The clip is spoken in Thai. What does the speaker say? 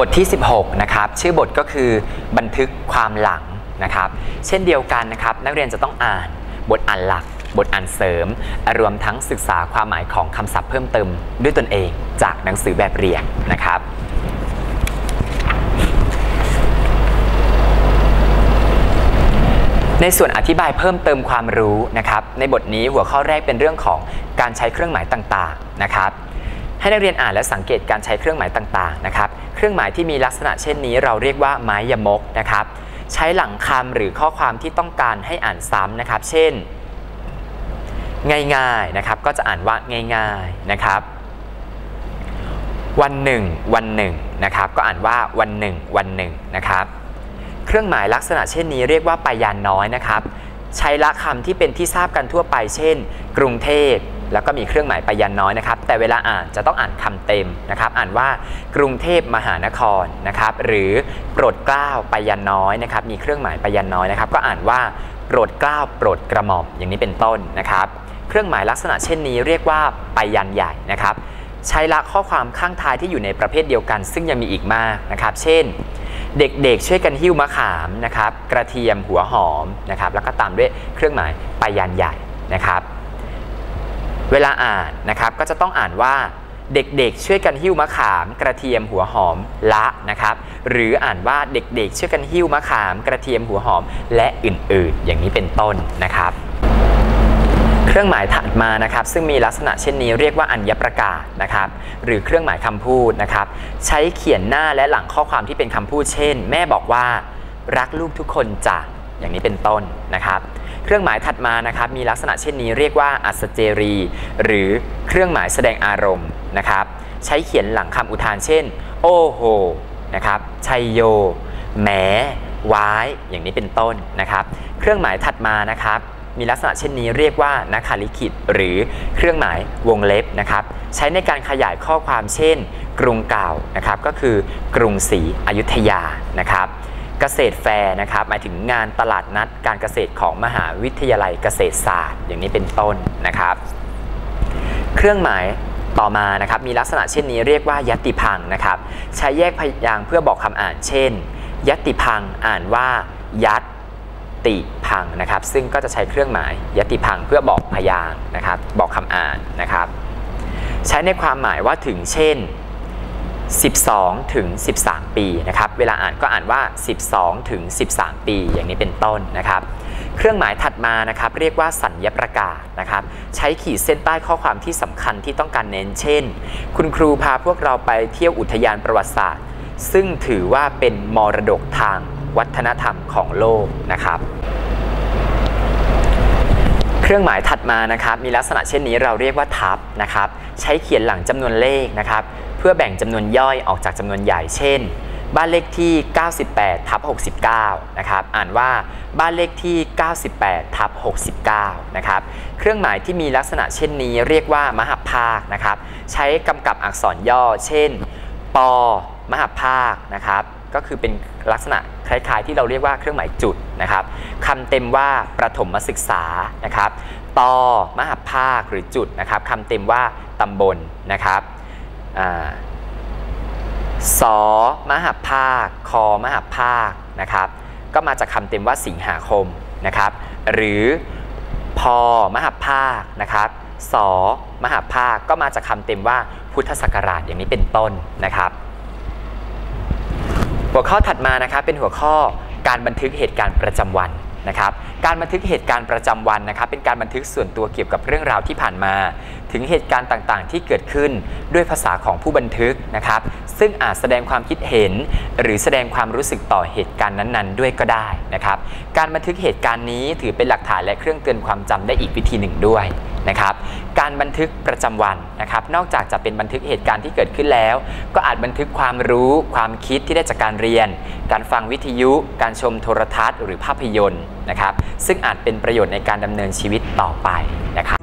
บทที่16นะครับชื่อบทก็คือบันทึกความหลังนะครับเช่นเดียวกันนะครับนักเรียนจะต้องอ่านบทอ่านหลักบทอ่านเสริมรวมทั้งศึกษาความหมายของคำศัพท์เพิ่มเติมด้วยตนเองจากหนังสือแบบเรียนนะครับในส่วนอธิบายเพิ่มเติมความรู้นะครับในบทนี้หัวข้อแรกเป็นเรื่องของการใช้เครื่องหมายต่างๆนะครับให้นักเรียนอ่านและสังเกตการใช้เครื่องหมายต่างๆนะครับเครื่องหมายที่มีลักษณะเช่นนี้เราเรียกว่าไม้ยมกนะครับใช้หลังคำหรือข้อความที่ต้องการให้อ่านซ้ำนะครับเช่นง่ายๆนะครับก็จะอ่านว่าง่ายๆนะครับวันหนึ่งวันหนึ่งนะครับก็อ่านว่าวันหนึ่งวันหนึ่งนะครับเครื่องหมายลักษณะเช่นนี้เรียกว่าปยานน้อยนะครับใช้ละคำที่เป็นที่ทราบกันทั่วไปเช่นกรุงเทพแล้วก็มีเครื่องหมายปยานน้อยนะครับแต่เวลาอ่านจะต้องอ่านคำเต็มนะครับอ่านว่ากรุงเทพมหานครนะครับหรือโปรดเกล้าปยานน้อยนะครับมีเครื่องหมายปยานน้อยนะครับก็อ่านว่าโปรดเกล้าโปรดกระหม่อมอย่างนี้เป็นต้นนะครับเครื่องหมายลักษณะเช่นนี้เรียกว่าปยัญใหญ่นะครับใช้ละข้อความข้างท้ายที่อยู่ในประเภทเดียวกันซึ่งยังมีอีกมากนะครับเช่นเด็กๆช่วยกันหิ้วมะขามนะครับกระเทียมหัวหอมนะครับแล้วก็ตามด้วยเครื่องหมายปยัญใหญ่นะครับเวลาอ่านนะครับก็จะต้องอ่านว่าเด็กๆช่วยกันหิ้วมะขามกระเทียมหัวหอมละนะครับหรืออ่านว่าเด็กๆช่วยกันหิ้วมะขามกระเทียมหัวหอมและอื่นๆอย่างนี้เป็นต้นนะครับเครื่องหมายถัดมานะครับซึ่งมีลักษณะเช่นนี้เรียกว่าอัญญประกาศนะครับหรือเครื่องหมายคำพูดนะครับใช้เขียนหน้าและหลังข้อความที่เป็นคำพูดเช่นแม่บอกว่ารักลูกทุกคนจ้ะอย่างนี้เป็นต้นนะครับเครื่องหมายถัดมานะครับมีลักษณะเช่นนี้เรียกว่าอัศเจรีหรือเครื่องหมายแสดงอารมณ์นะครับใช้เขียนหลังคำอุทานเช่นโอ้โหนะครับชัยโยแหมว้ายอย่างนี้เป็นต้นนะครับเครื่องหมายถัดมานะครับมีลักษณะเช่นนี้เรียกว่านักขาลิขิตหรือเครื่องหมายวงเล็บนะครับใช้ในการขยายข้อความเช่นกรุงเก่านะครับก็คือกรุงศรีอยุธยานะครับเกษตรแฟร์นะครับหมายถึงงานตลาดนัดการเกษตรของมหาวิทยาลัยเกษตรศาสตร์อย่างนี้เป็นต้นนะครับเครื่องหมายต่อมานะครับมีลักษณะเช่นนี้เรียกว่ายัตติพังนะครับใช้แยกพยางค์เพื่อบอกคำอ่านเช่นยัตติพังอ่านว่ายัตติพังนะครับซึ่งก็จะใช้เครื่องหมายยัตติพังเพื่อบอกพยางค์นะครับบอกคำอ่านนะครับใช้ในความหมายว่าถึงเช่น12 ถึง 13 ปีนะครับเวลาอ่านก็อ่านว่า12 ถึง 13 ปีอย่างนี้เป็นต้นนะครับเครื่องหมายถัดมานะครับเรียกว่าสัญญประกาศนะครับใช้ขีดเส้นใต้ข้อความที่สำคัญที่ต้องการเน้นเช่นคุณครูพาพวกเราไปเที่ยวอุทยานประวัติศาสตร์ซึ่งถือว่าเป็นมรดกทางวัฒนธรรมของโลกนะครับเครื่องหมายถัดมานะครับมีลักษณะเช่นนี้เราเรียกว่าทับนะครับใช้เขียนหลังจำนวนเลขนะครับเพื่อแบ่งจำนวนย่อยออกจากจำนวนใหญ่เช่นบ้านเลขที่98/69นะครับอ่านว่าบ้านเลขที่98/69นะครับเครื่องหมายที่มีลักษณะเช่นนี้เรียกว่ามหภาคนะครับใช้กำกับอักษรย่อเช่นปมหภาคนะครับก็คือเป็นลักษณะคล้ายๆที่เราเรียกว่าเครื่องหมายจุดนะครับคำเต็มว่าประถมศึกษานะครับตมหภาคหรือจุดนะครับคำเต็มว่าตำบลนะครับสมหภาคคมหภาคนะครับก็มาจากคำเต็มว่าสิงหาคมนะครับหรือพมหภาคนะครับสมหภาคก็มาจากคำเต็มว่าพุทธศักราชอย่างนี้เป็นต้นนะครับหัวข้อถัดมานะครับเป็นหัวข้อการบันทึกเหตุการณ์ประจำวันนะครับการบันทึกเหตุการณ์ประจำวันนะครับเป็นการบันทึกส่วนตัวเกี่ยวกับเรื่องราวที่ผ่านมาถึงเหตุการณ์ต่างๆที่เกิดขึ้นด้วยภาษาของผู้บันทึกนะครับซึ่งอาจแสดงความคิดเห็นหรือแสดงความรู้สึกต่อเหตุการณ์นั้นๆด้วยก็ได้นะครับการบันทึกเหตุการณ์นี้ถือเป็นหลักฐานและเครื่องเตือนความจำได้อีกวิธีหนึ่งด้วยนะครับการบันทึกประจำวันนะครับนอกจากจะเป็นบันทึกเหตุการณ์ที่เกิดขึ้นแล้วก็อาจบันทึกความรู้ความคิดที่ได้จากการเรียนการฟังวิทยุการชมโทรทัศน์หรือภาพยนตร์นะครับซึ่งอาจเป็นประโยชน์ในการดำเนินชีวิตต่อไปนะครับ